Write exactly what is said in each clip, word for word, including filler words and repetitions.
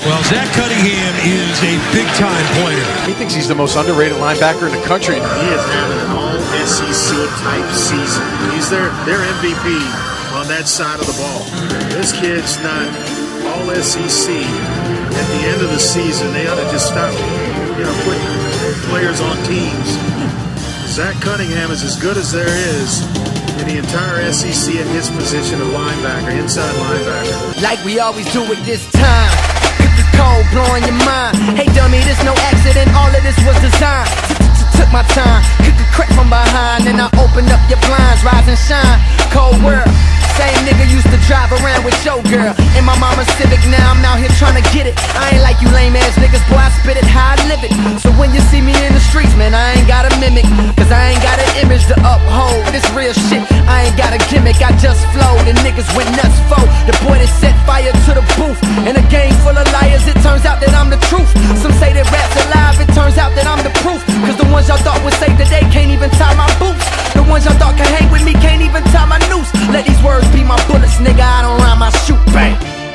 Well, Zach Cunningham is a big-time player. He thinks he's the most underrated linebacker in the country. He is having an all S E C type season. He's their, their M V P on that side of the ball. This kid's not all S E C. At the end of the season, they ought to just stop, you know, putting players on teams. Zach Cunningham is as good as there is in the entire S E C at his position of linebacker, inside linebacker. Like we always do at this time. Cold, blowing your mind. Hey dummy, this no accident, all of this was designed. Took my time, cook a crack from behind, and I opened up your blinds, rise and shine. Cold world, same nigga used to drive around with your girl in my mama's Civic. Now I'm out here trying to get it. I ain't like you lame ass niggas, boy, I spit it how I live it. So when you see me in the streets, man, I ain't gotta mimic, cause I ain't got an image to uphold. This real shit, I ain't got a gimmick, I just flow. The niggas went nuts for the boy that set fire to the booth. In a game full of liars, it turns out that I'm the truth. Some say that rap's alive, it turns out that I'm the proof. Cause the ones y'all thought would save the day can't even tie my boots. The ones y'all thought can hang with me can't even tie my noose. Let these words be my bullets, nigga, I don't rhyme, I shoot, bang.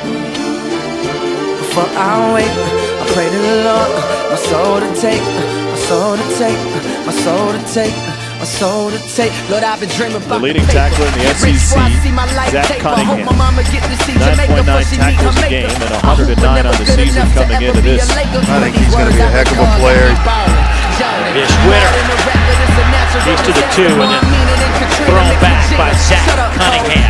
Before I wait, I pray to the Lord, my soul to take, my soul to take, my soul to take, my soul to take. Lord, I've been dreaming about the leading tackler in the S E C, Zach Cunningham. nine point nine tackles a game and one hundred nine on the season coming into this. I think he's going to be a heck of a player. Here's Witter. He's to the two and then thrown back by Zach Cunningham.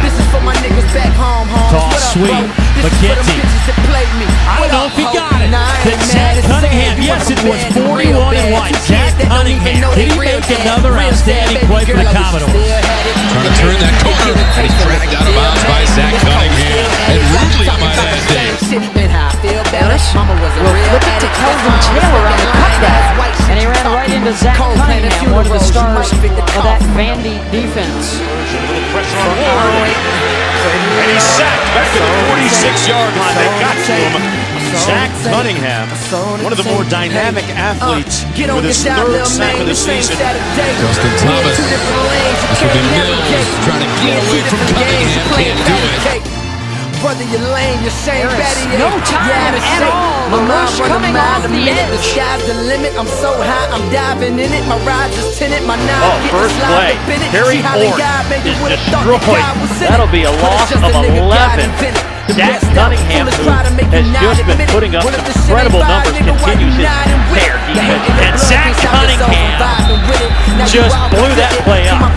Toss sweep. McGinty. I don't know if he got it. Then Zach Cunningham. Yes, it was forty-one and one. Zach Cunningham. Did he make another outstanding play for the Commodores? Trying to turn that corner, and he's dragged out of bounds by Zach Cunningham. And rudely, I might add, Dave. Ellis will flip it to Kelvin Taylor on the cutback, and he ran right into Zach Cunningham, one of the stars of that Vandy defense. A little pressure on Ward, and he's sacked back to the forty-six yard line. They got to him. Zach Cunningham, one of the more dynamic athletes, with his third sack of the season. Justin Thomas. This will be Mills trying to get away from Cunningham. Can't do it. Brother, you're lame, you're shame better. No time at all. The rush coming off the edge. The sky's the limit. I'm so high, I'm diving in it. My ride just tinted, my nine. Oh, first play. Harry Ford is destroyed. That'll be a loss of eleven. Zach Cunningham, who has just been putting up incredible numbers, continues his tear defense. And Zach Cunningham just blew that play up.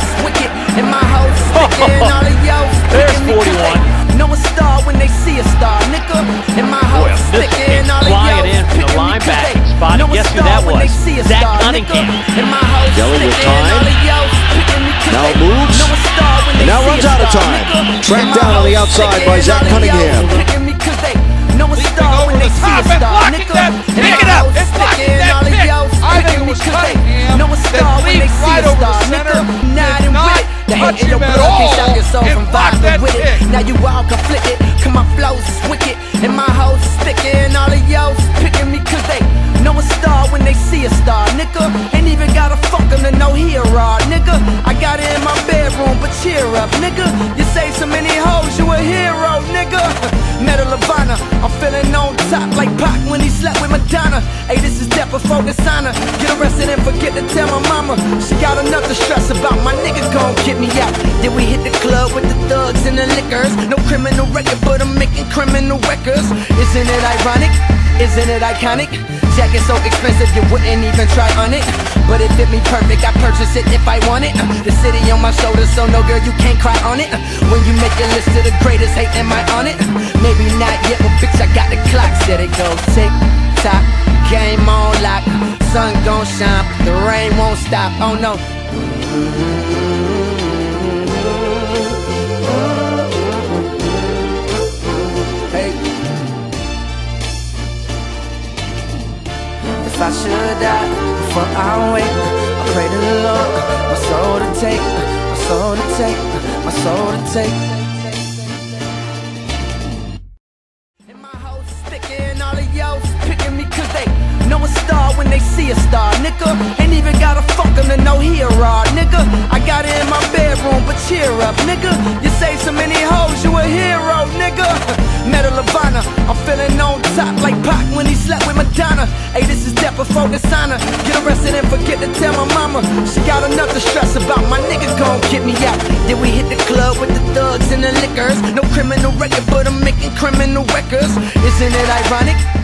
There's forty-one. Know a star when they see a star, nigga. In my house, this came flying in from the linebacker spot. And guess who that was? Zach Cunningham. Yellow with time. Now moves. And now runs out of time. Tracked down on the outside by Zach Cunningham. Know a star when they see a star, nigga. Pick it up and block it, that pick. I think it was Cunningham that leaped right over the center. Did not touch him at all and blocked that pick. Now you all conflicted, cause my flows is wicked, and my hoes is sticking. All of y'all picking me cause they know a star when they see a star, nigga. Ain't even gotta fuck them to know he a raw, nigga. I got it in my bedroom, but cheer up, nigga. You say so many hoes, you a hero, nigga. Medal of Honor, I'm feeling on top like Pac when he slept with Madonna. Hey, this is death before dishonor. Get arrested and forget to tell my mama. She got enough to stress about, my nigga gon' get me out. Then we hit the club with the thugs and the liquors. No criminal record, but I'm making criminal records. Isn't it ironic? Isn't it iconic? Jacket so expensive you wouldn't even try on it. But it fit me perfect, I purchase it if I want it. The city on my shoulders, so no girl, you can't cry on it. When you make a list of the greatest, hate, am I on it? Maybe not yet, but bitch, I got the clock. Said it goes tick tock, game on lock. Sun gon' shine, the rain won't stop. Oh no. Hey. If I should die before I wake, I pray to the Lord, my soul to take, my soul to take, my soul to take. And my hoes sticking, all of y'all picking me cause they know a star when they see a star, nigga. Ain't even gotta fuck them to know he a raw, nigga. I got it in my bedroom, but cheer up, nigga. You say so many hoes, you a hero, nigga. Medal of Honor, I'm feeling on top more dishonor. Get arrested and forget to tell my mama. She got enough to stress about. My nigga gon' get me out. Then we hit the club with the thugs and the liquors. No criminal record, but I'm making criminal records. Isn't it ironic?